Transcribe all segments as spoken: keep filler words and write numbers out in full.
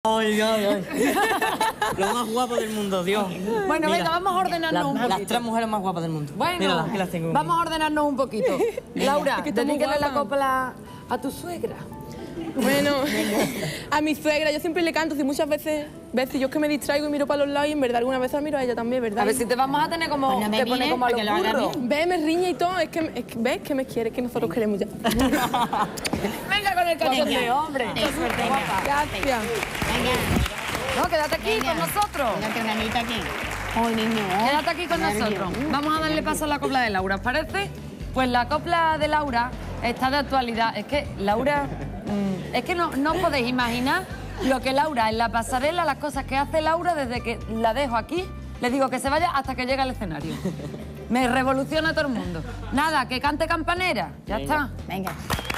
Ay, ay, ay. Lo más guapo del mundo, Dios. Bueno, Mira, venga, vamos a ordenarnos la- un poquito. Las tres mujeres más guapas del mundo. Bueno, Míralas, aquí las tengo. vamos a ordenarnos un poquito. Laura, Es que está muy dedícale la guapa. copla a tu suegra. Bueno, a mi suegra yo siempre le canto, si muchas veces, veces yo es que me distraigo y miro para los lados y en verdad algunas veces la miro a ella también, ¿verdad? A ver si te vamos a tener como, Pues no me te pone mires, como a para los que lo haga burros. bien. Ve, me riña y todo, es que, es que ves que me quiere, que nosotros queremos ya. Venga con el cachondeo, hombre. Ten suerte, venga. Gracias. Venga, No, quédate aquí venga. con nosotros. Venga, que organita aquí. Ay, niño. Quédate aquí con nosotros. Vamos a darle paso a la copla de Laura, ¿os parece? Pues la copla de Laura está de actualidad. Es que Laura... mm, es que no, no os podéis imaginar lo que Laura en la pasarela, las cosas que hace Laura desde que la dejo aquí, le digo que se vaya hasta que llegue al escenario. Me revoluciona todo el mundo. Nada, que cante campanera. Ya está. Venga.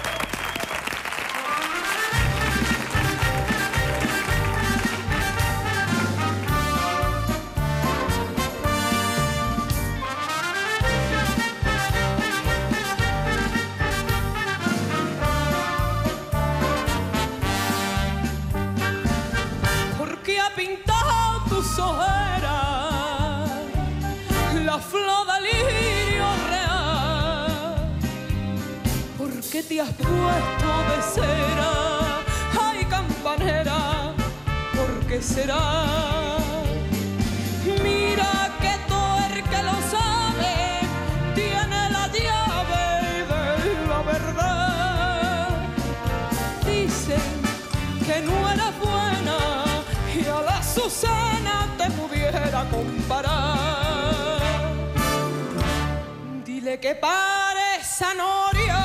Porque ha pintado tus ojeras la flor de lirio real. Porque te has puesto de cera, ay campanera, ¿por qué será? Mira que todo el que lo sabe tiene la llave de la verdad. Dicen que no eres buena y a la Azucena te pudiera comparar. Dile que pare esa noria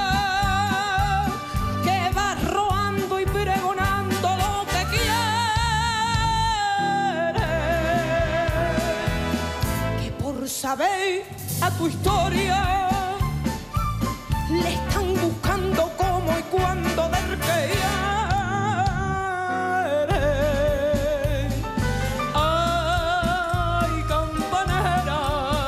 que va robando y pregonando lo que quiere, que por saber a tu historia le están buscando cómo y cuándo del que quiere. Ay, campanera,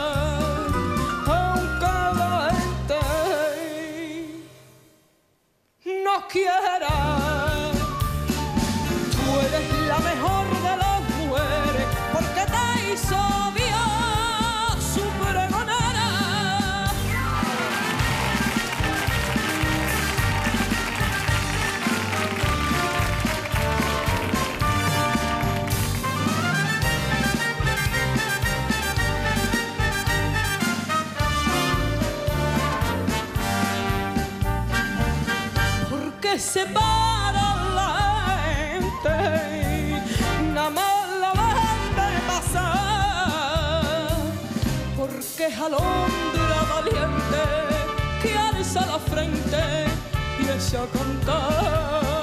aunque la gente no quiera, tú eres la mejor de las mujeres porque te hizo Dios su pregonera. Porque separa la gente, nada más la ven de pasar. Porque es alondra valiente que alza la frente y echa a cantar.